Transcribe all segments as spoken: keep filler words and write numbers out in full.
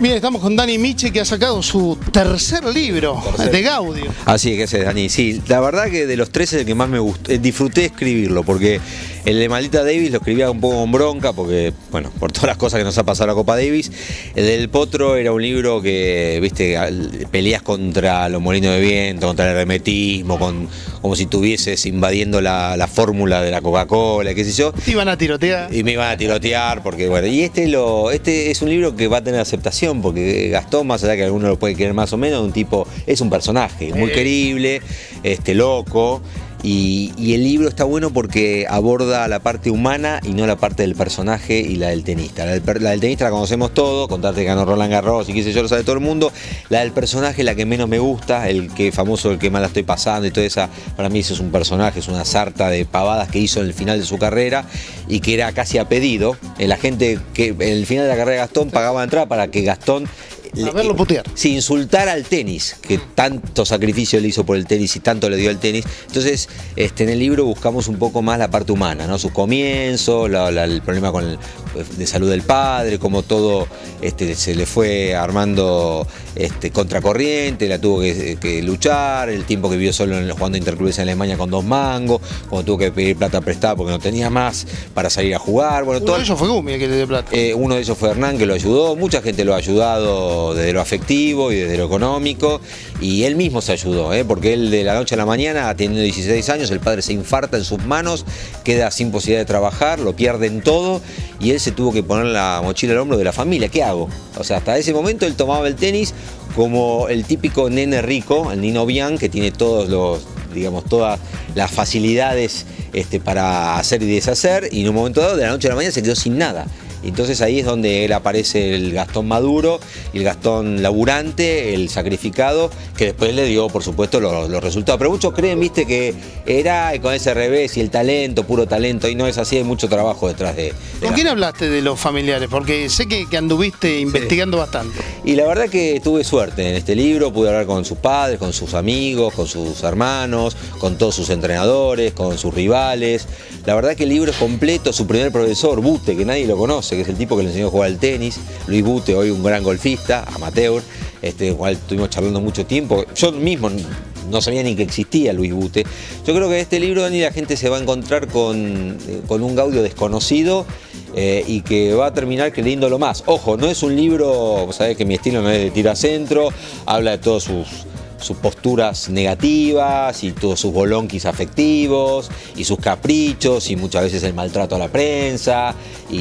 Bien, estamos con Dani Miche, que ha sacado su tercer libro tercer. de Gaudio. Así que ese es Dani, sí. La verdad que de los tres es el que más me gustó. Eh, disfruté escribirlo, porque el de Maldita Davis lo escribía un poco con bronca, porque, bueno, por todas las cosas que nos ha pasado la Copa Davis. El del Potro era un libro que, viste, peleas contra los molinos de viento, contra el hermetismo, con, como si estuvieses invadiendo la, la fórmula de la Coca-Cola, qué sé yo. Te iban a tirotear. Y me iban a tirotear, porque, bueno, y este, lo, este es un libro que va a tener aceptación, porque Gastón, más allá que alguno lo puede querer más o menos, un tipo, es un personaje muy querible, este, loco. Y, y el libro está bueno porque aborda la parte humana y no la parte del personaje y la del tenista. La del, la del tenista la conocemos todos, contarte que ganó Roland Garros y qué sé yo, lo sabe todo el mundo. La del personaje, la que menos me gusta, el que famoso, el que más la estoy pasando y todo esa, para mí eso es un personaje, es una sarta de pavadas que hizo en el final de su carrera y que era casi a pedido. La gente que en el final de la carrera de Gastón pagaba entrada para que Gastón a verlo putear. Si insultara al tenis, que tanto sacrificio le hizo por el tenis y tanto le dio al tenis. Entonces, este, en el libro buscamos un poco más la parte humana, ¿no? Sus comienzos, la, la, el problema con el, de salud del padre, cómo todo este, se le fue armando este, contracorriente, la tuvo que, que luchar, el tiempo que vivió solo en, jugando interclubes en Alemania con dos mangos, cuando tuvo que pedir plata prestada porque no tenía más para salir a jugar. Bueno, uno todo, de ellos fue Gumi, que le dio plata. Eh, uno de ellos fue Hernán, que lo ayudó, mucha gente lo ha ayudado desde lo afectivo y desde lo económico, y él mismo se ayudó, ¿eh? porque él de la noche a la mañana, teniendo dieciséis años, el padre se infarta en sus manos, queda sin posibilidad de trabajar, lo pierden todo, y él se tuvo que poner la mochila al hombro de la familia. ¿Qué hago? O sea, hasta ese momento él tomaba el tenis como el típico nene rico, el Nino Bian, que tiene todos los, digamos, todas las facilidades este, para hacer y deshacer, y en un momento dado, de la noche a la mañana, se quedó sin nada. Entonces ahí es donde él aparece el Gastón maduro, el Gastón laburante, el sacrificado, que después le dio, por supuesto, los, los resultados. Pero muchos creen, viste, que era con ese revés y el talento, puro talento, y no es así, hay mucho trabajo detrás de... de ¿Con quién hablaste de los familiares? Porque sé que, que anduviste investigando sí. bastante. Y la verdad que tuve suerte en este libro, pude hablar con sus padres, con sus amigos, con sus hermanos, con todos sus entrenadores, con sus rivales. La verdad que el libro es completo, su primer profesor, Bute, que nadie lo conoce, que es el tipo que le enseñó a jugar al tenis, Luis Bute, hoy un gran golfista, amateur, este, cual estuvimos charlando mucho tiempo. Yo mismo no sabía ni que existía Luis Bute. Yo creo que en este libro ni la gente se va a encontrar con, con un Gaudio desconocido eh, y que va a terminar creyéndolo más. Ojo, no es un libro, sabés que mi estilo no es de tiro a centro, habla de todos sus... sus posturas negativas y todos sus bolonquis afectivos y sus caprichos y muchas veces el maltrato a la prensa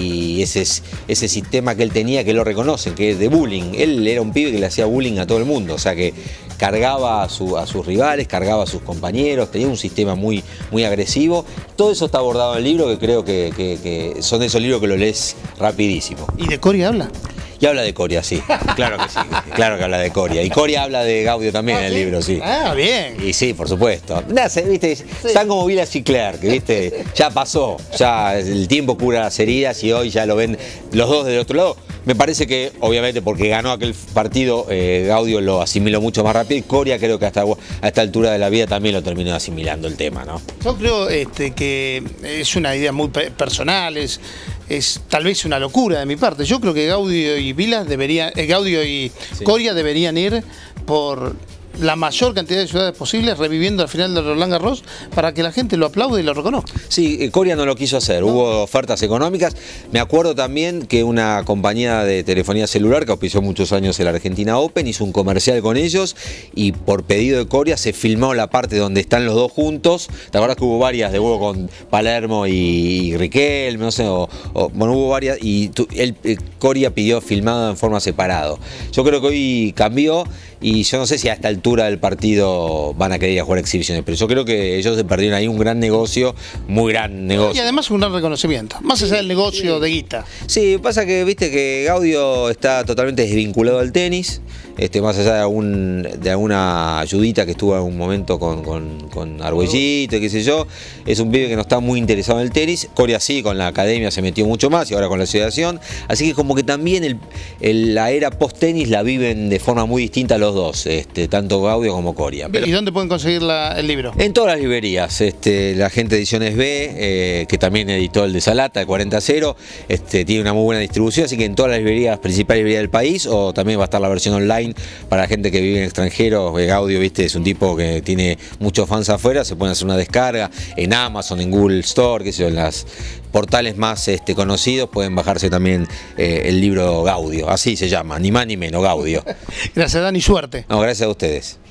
y ese, ese sistema que él tenía, que lo reconocen, que es de bullying. Él era un pibe que le hacía bullying a todo el mundo, o sea que cargaba a, su, a sus rivales, cargaba a sus compañeros, tenía un sistema muy, muy agresivo. Todo eso está abordado en el libro, que creo que, que, que son esos libros que lo lees rapidísimo. ¿Y de Coria habla? Y habla de Coria, sí, claro que sí, claro que habla de Coria. Y Coria habla de Gaudio también ah, en el ¿sí? libro, sí. Ah, bien. Y sí, por supuesto. Nace, ¿viste? Sí. Están como Vilas y Clerc, ¿viste? Ya pasó, ya el tiempo cura las heridas y hoy ya lo ven los dos del otro lado. Me parece que, obviamente, porque ganó aquel partido, eh, Gaudio lo asimiló mucho más rápido y Coria creo que hasta a esta altura de la vida también lo terminó asimilando el tema, ¿no? Yo creo este, que es una idea muy personal, es, es tal vez una locura de mi parte. Yo creo que Gaudio y Vilas deberían, eh, Gaudio y sí. Coria deberían ir por la mayor cantidad de ciudades posibles, reviviendo al final de Roland Garros, para que la gente lo aplaude y lo reconozca. Sí, Coria no lo quiso hacer, no. Hubo ofertas económicas. Me acuerdo también que una compañía de telefonía celular que auspició muchos años el Argentina Open hizo un comercial con ellos y por pedido de Coria se filmó la parte donde están los dos juntos. ¿Te acuerdas que hubo varias de hubo con Palermo y, y Riquelme, no sé, o, o, bueno, hubo varias y tu, él, Coria pidió filmado en forma separado. Yo creo que hoy cambió y yo no sé si a esta altura del partido van a querer ir a jugar exhibiciones, pero yo creo que ellos se perdieron ahí un gran negocio, muy gran negocio. Y además un gran reconocimiento, más allá del negocio sí. de guita. Sí, pasa que viste que Gaudio está totalmente desvinculado al tenis, este, más allá de, algún, de alguna ayudita que estuvo en un momento con, con, con Arguellito, qué sé yo, es un pibe que no está muy interesado en el tenis. Coria sí, con la academia se metió mucho más y ahora con la asociación, así que como que también el, el, la era post-tenis la viven de forma muy distinta los dos, este, tanto tanto Gaudio como Coria. Pero ¿y dónde pueden conseguir la, el libro? en todas las librerías, este, la gente de Ediciones B, eh, que también editó el de Salata, el cuarenta cero, este, tiene una muy buena distribución, así que en todas las librerías, principales librerías del país, o también va a estar la versión online para la gente que vive en extranjero. Gaudio, viste, es un tipo que tiene muchos fans afuera, se pueden hacer una descarga en Amazon, en Google Store, que sé yo, en las portales más este, conocidos pueden bajarse también eh, el libro Gaudio, así se llama, ni más ni menos, Gaudio. Gracias, Dani, suerte. No, gracias a ustedes.